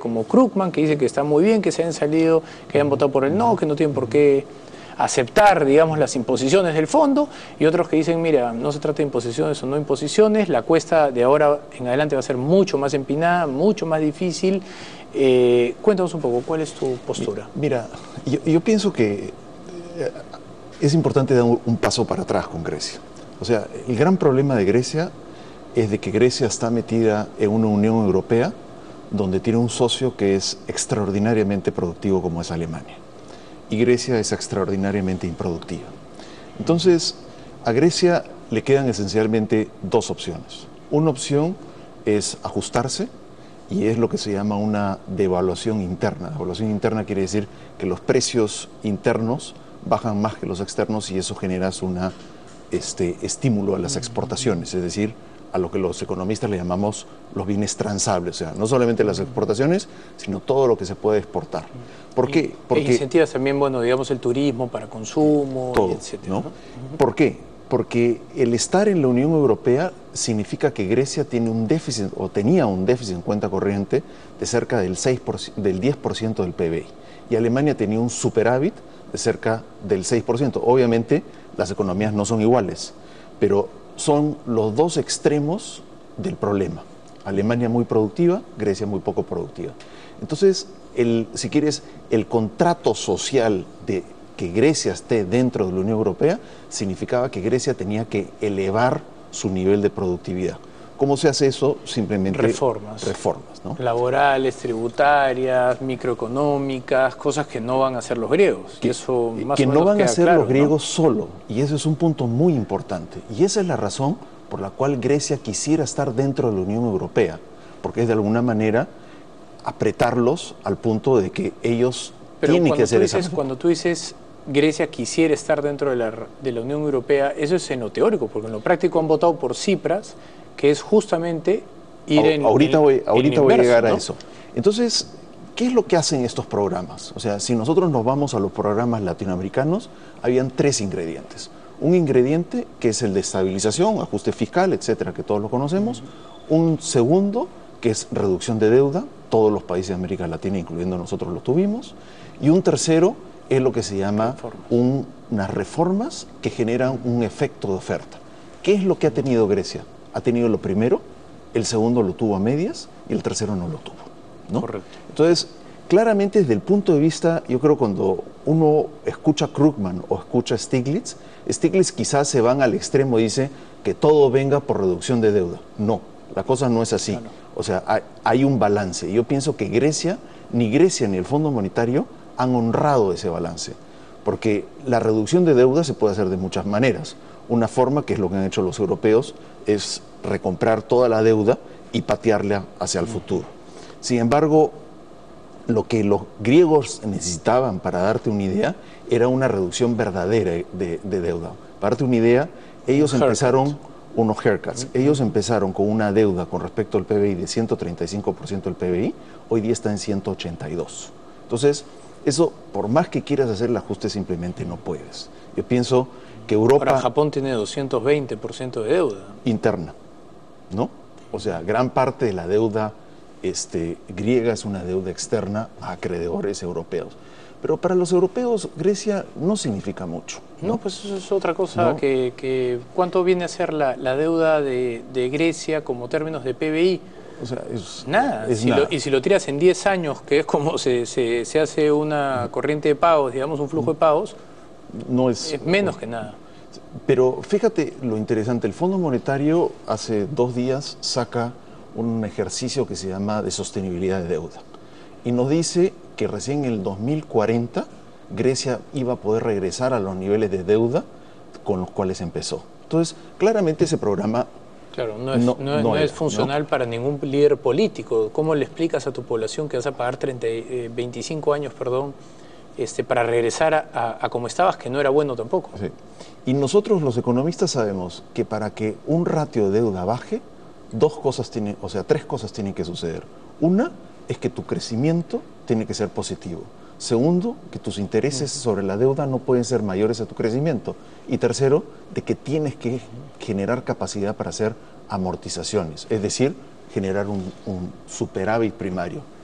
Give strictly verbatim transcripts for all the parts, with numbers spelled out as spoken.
como Krugman, que dice que está muy bien que se hayan salido, que hayan votado por el no, que no tienen por qué aceptar, digamos, las imposiciones del fondo, y otros que dicen, mira, no se trata de imposiciones o no imposiciones, la cuesta de ahora en adelante va a ser mucho más empinada, mucho más difícil. Eh, cuéntanos un poco, ¿cuál es tu postura? Mira, yo, yo pienso que es importante dar un paso para atrás con Grecia. O sea, el gran problema de Grecia es de que Grecia está metida en una Unión Europea donde tiene un socio que es extraordinariamente productivo como es Alemania. Y Grecia es extraordinariamente improductiva. Entonces, a Grecia le quedan esencialmente dos opciones. Una opción es ajustarse, y es lo que se llama una devaluación interna. Devaluación interna quiere decir que los precios internos bajan más que los externos y eso genera una este, estímulo a las exportaciones, es decir, a lo que los economistas le llamamos los bienes transables, o sea, no solamente las exportaciones, sino todo lo que se puede exportar. ¿Por qué? Porque e incentivas también, bueno, digamos, el turismo para consumo, todo, etcétera, ¿no? ¿no? ¿Por qué? Porque el estar en la Unión Europea significa que Grecia tiene un déficit, o tenía un déficit en cuenta corriente de cerca del, seis por ciento, del diez por ciento del P B I, y Alemania tenía un superávit de cerca del seis por ciento. Obviamente las economías no son iguales, pero son los dos extremos del problema. Alemania muy productiva, Grecia muy poco productiva. Entonces, el, si quieres, el contrato social de que Grecia esté dentro de la Unión Europea significaba que Grecia tenía que elevar su nivel de productividad. ¿Cómo se hace eso? Simplemente reformas, reformas, ¿no? Laborales, tributarias, microeconómicas, cosas que no van a hacer los griegos. Que, y eso más que o menos no van queda a hacer claro, los griegos, ¿no? solo, y ese es un punto muy importante. Y esa es la razón por la cual Grecia quisiera estar dentro de la Unión Europea, porque es de alguna manera apretarlos al punto de que ellos Pero tienen que hacer dices, esa. Cuando tú dices Grecia quisiera estar dentro de la, de la Unión Europea, eso es en lo teórico, porque en lo práctico han votado por Tsipras, que es justamente ir en ahorita el, voy, ahorita en voy inverso, a llegar, ¿no?, a ¿no? eso. Entonces, ¿qué es lo que hacen estos programas? O sea, si nosotros nos vamos a los programas latinoamericanos, habían tres ingredientes. Un ingrediente que es el de estabilización, ajuste fiscal, etcétera, que todos lo conocemos. Uh-huh. Un segundo, que es reducción de deuda, todos los países de América Latina, incluyendo nosotros, lo tuvimos. Y un tercero es lo que se llama un, unas reformas que generan un efecto de oferta. ¿Qué es lo que ha tenido Grecia? Ha tenido lo primero, el segundo lo tuvo a medias y el tercero no lo tuvo, ¿no? Correcto. Entonces, claramente desde el punto de vista, yo creo cuando uno escucha a Krugman o escucha a Stiglitz, Stiglitz quizás se van al extremo y dice que todo venga por reducción de deuda. No, la cosa no es así. No, no. O sea, hay, hay un balance. Yo pienso que Grecia, ni Grecia ni el Fondo Monetario han honrado ese balance, porque la reducción de deuda se puede hacer de muchas maneras. Una forma, que es lo que han hecho los europeos, es recomprar toda la deuda y patearla hacia el futuro. Sin embargo, lo que los griegos necesitaban, para darte una idea, era una reducción verdadera de, de deuda. Para darte una idea, ellos empezaron unos haircuts. Ellos empezaron con una deuda con respecto al P B I de ciento treinta y cinco por ciento del P B I, hoy día está en ciento ochenta y dos. Entonces, eso, por más que quieras hacer el ajuste, simplemente no puedes. Yo pienso que Europa... Ahora Japón tiene doscientos veinte por ciento de deuda. Interna, ¿no? O sea, gran parte de la deuda este, griega es una deuda externa a acreedores europeos. Pero para los europeos, Grecia no significa mucho, ¿no? No, pues eso es otra cosa, ¿no? que, que ¿cuánto viene a ser la, la deuda de, de Grecia como términos de P B I? O sea, es, nada. es si nada. Lo, y si lo tiras en diez años, que es como se, se, se hace una corriente de pagos, digamos, un flujo de pagos, no es, es menos que nada. Pero fíjate lo interesante, el Fondo Monetario hace dos días saca un ejercicio que se llama de sostenibilidad de deuda y nos dice que recién en el dos mil cuarenta Grecia iba a poder regresar a los niveles de deuda con los cuales empezó. Entonces, claramente ese programa Claro, no es, no, no, no, no es era, funcional, ¿no?, para ningún líder político. ¿Cómo le explicas a tu población que vas a pagar treinta, eh, veinticinco años, perdón, este, para regresar a, a, a como estabas, que no era bueno tampoco? Sí. Y nosotros los economistas sabemos que para que un ratio de deuda baje, dos cosas tienen, o sea, tres cosas tienen que suceder. Una es que tu crecimiento tiene que ser positivo. Segundo, que tus intereses uh-huh. sobre la deuda no pueden ser mayores a tu crecimiento. Y tercero, de que tienes que generar capacidad para hacer amortizaciones, es decir, generar un, un superávit primario.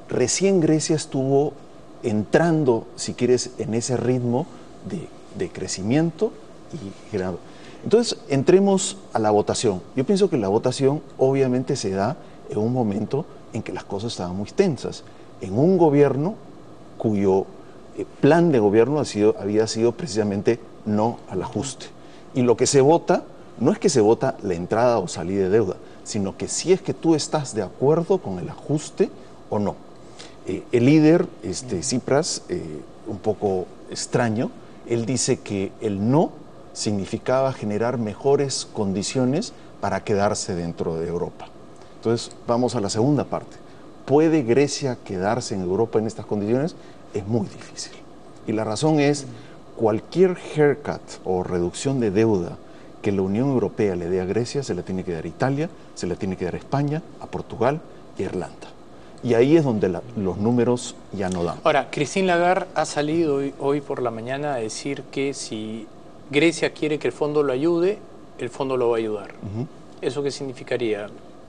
recién Grecia estuvo entrando, si quieres, en ese ritmo de, de crecimiento y generando. Entonces, entremos a la votación. Yo pienso que la votación obviamente se da en un momento en que las cosas estaban muy tensas, en un gobierno cuyo eh, plan de gobierno ha sido, había sido precisamente no al ajuste. Y lo que se vota no es que se vota la entrada o salida de deuda, sino que si es que tú estás de acuerdo con el ajuste o no. Eh, el líder, este, Tsipras, eh, un poco extraño, él dice que el no significaba generar mejores condiciones para quedarse dentro de Europa. Entonces, vamos a la segunda parte. ¿Puede Grecia quedarse en Europa en estas condiciones? Es muy difícil. Y la razón es, cualquier haircut o reducción de deuda que la Unión Europea le dé a Grecia, se la tiene que dar a Italia, se la tiene que dar a España, a Portugal y a Irlanda. Y ahí es donde la, los números ya no dan. Ahora, Christine Lagarde ha salido hoy, hoy por la mañana a decir que si Grecia quiere que el fondo lo ayude, el fondo lo va a ayudar. Uh-huh. ¿Eso qué significaría?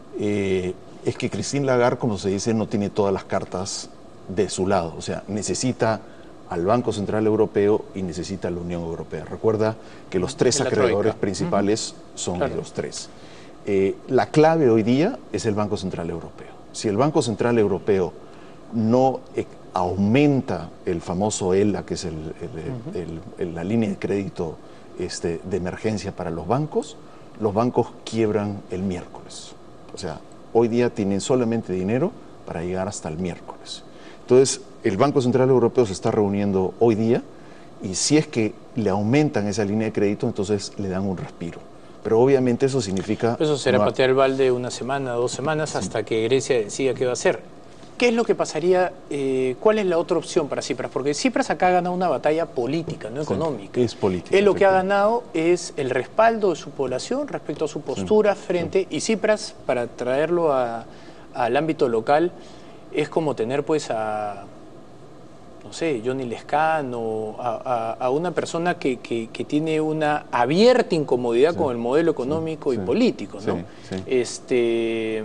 Eh, es que Christine Lagarde, como se dice, no tiene todas las cartas de su lado. O sea, necesita al Banco Central Europeo y necesita a la Unión Europea. Recuerda que los tres acreedores principales uh-huh. son claro. los tres. Eh, la clave hoy día es el Banco Central Europeo. Si el Banco Central Europeo no eh, aumenta el famoso E L A, que es el, el, uh-huh. el, el, la línea de crédito este, de emergencia para los bancos, los bancos quiebran el miércoles. O sea, hoy día tienen solamente dinero para llegar hasta el miércoles. Entonces, el Banco Central Europeo se está reuniendo hoy día y si es que le aumentan esa línea de crédito, entonces le dan un respiro. Pero obviamente eso significa... Eso será no... patear el balde una semana, dos semanas, sí. hasta que Grecia decida qué va a hacer. ¿Qué es lo que pasaría? Eh, ¿Cuál es la otra opción para Tsipras? Porque Tsipras acá ha ganado una batalla política, no económica. Sí, es política. Él lo que ha ganado es el respaldo de su población respecto a su postura sí, frente... Sí. Y Tsipras, para traerlo a, al ámbito local, es como tener pues a... no sé, Johnny Lescano, a, a, a una persona que, que, que tiene una abierta incomodidad sí, con el modelo económico sí, y sí, político, ¿no? Sí, sí. Este,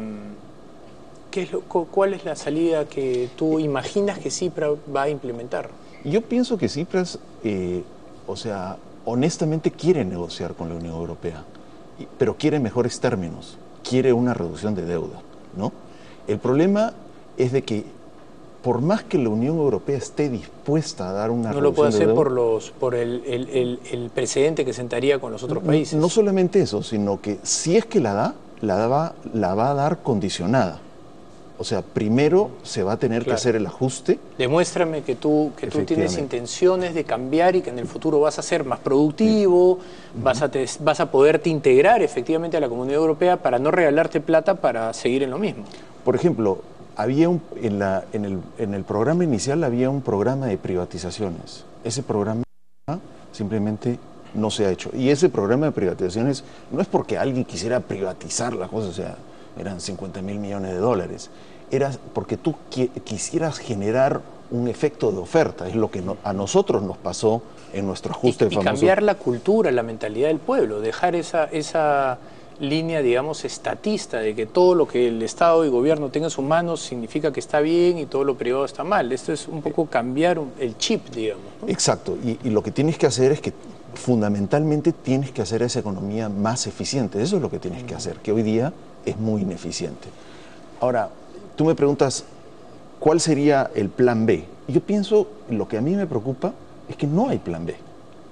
¿qué es lo, ¿Cuál es la salida que tú imaginas que Tsipras va a implementar? Yo pienso que Tsipras, eh, o sea, honestamente quiere negociar con la Unión Europea, pero quiere mejores términos, quiere una reducción de deuda, ¿no? El problema es de que por más que la Unión Europea esté dispuesta a dar una no reducción lo puede hacer de deuda, por los por el, el, el, el precedente que sentaría con los otros no, países. No solamente eso, sino que si es que la da, la va, la va a dar condicionada. O sea, primero se va a tener claro. que hacer el ajuste. Demuéstrame que tú que tú tienes intenciones de cambiar y que en el futuro vas a ser más productivo, sí. vas, uh-huh. a te, vas a poderte integrar efectivamente a la Comunidad Europea para no regalarte plata para seguir en lo mismo. Por ejemplo, había un, en, la, en, el, en el programa inicial había un programa de privatizaciones. Ese programa simplemente no se ha hecho. Y ese programa de privatizaciones no es porque alguien quisiera privatizar las cosas, o sea, eran cincuenta mil millones de dólares. Era porque tú qui quisieras generar un efecto de oferta. Es lo que no, a nosotros nos pasó en nuestro ajuste y, famoso. Y cambiar la cultura, la mentalidad del pueblo, dejar esa... esa... línea, digamos, estatista, de que todo lo que el Estado y gobierno tenga en sus manos significa que está bien y todo lo privado está mal. Esto es un poco cambiar el chip, digamos, ¿no? Exacto, y, y lo que tienes que hacer es que fundamentalmente tienes que hacer esa economía más eficiente. Eso es lo que tienes que hacer, que hoy día es muy ineficiente. Ahora, tú me preguntas, ¿cuál sería el plan B? Yo pienso, lo que a mí me preocupa es que no hay plan B.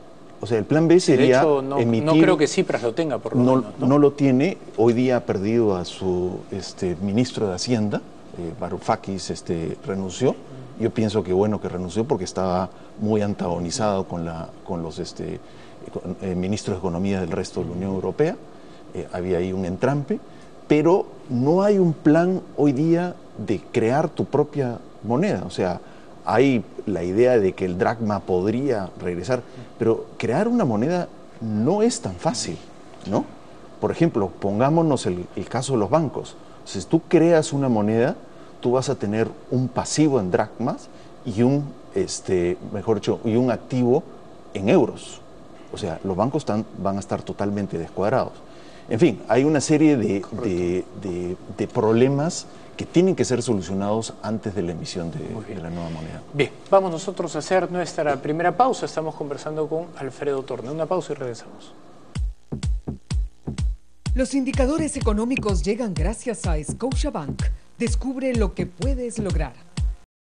O sea, el plan B sería de hecho, no, emitir... No creo que Tsipras lo tenga, por lo no, menos, ¿no? No lo tiene. Hoy día ha perdido a su este, ministro de Hacienda, eh, Varoufakis, este, renunció. Yo pienso que bueno que renunció porque estaba muy antagonizado con, la, con los este, con, eh, ministros de Economía del resto de la Unión Europea. Eh, había ahí un entrampe. Pero no hay un plan hoy día de crear tu propia moneda. O sea, hay la idea de que el dracma podría regresar, pero crear una moneda no es tan fácil, ¿no? Por ejemplo, pongámonos el, el caso de los bancos. Si tú creas una moneda, tú vas a tener un pasivo en dracmas y un, este, mejor dicho, y un activo en euros. O sea, los bancos están, van a estar totalmente descuadrados. En fin, hay una serie de, de, de, de problemas que tienen que ser solucionados antes de la emisión de, de la nueva moneda. Bien, vamos nosotros a hacer nuestra primera pausa. Estamos conversando con Alfredo Torne. Una pausa y regresamos. Los indicadores económicos llegan gracias a Scotiabank. Descubre lo que puedes lograr.